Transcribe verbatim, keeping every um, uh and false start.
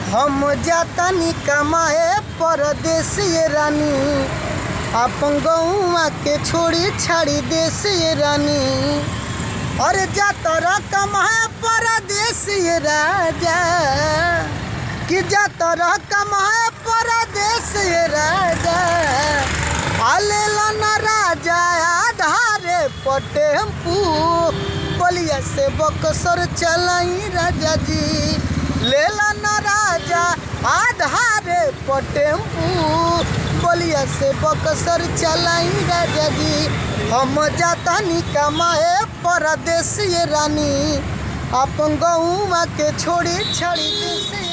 हम जातानी कमाए परदेसी रानी, अपन गौवा के छोड़ी छाड़ी देसी रानी। अरे जातरा कमाए परदेसी राजा, कि जातरा कमाए परदेसी राजा। आलेला न राजा आधारे पटेम्पू, बलिया से बक्सर चलाई राजा जी। लेला न राजा आधारे पटेम्पू, बलिया से बक्सर चलाई राजा जी। हम जातानी कमाए परदेसी रानी, अपन गौवा के छोड़ी छड़ी देसी